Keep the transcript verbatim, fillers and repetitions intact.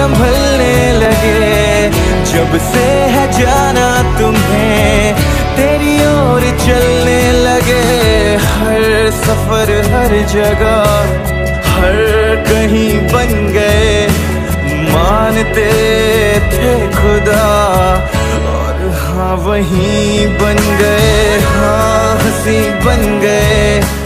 संभलने लगे। जब से है जाना तुम्हें तेरी ओर चलने लगे। हर सफर हर जगह हर कहीं बन गए, मानते थे खुदा और हाँ वहीं बन गए। हाँ हंसी बन गए।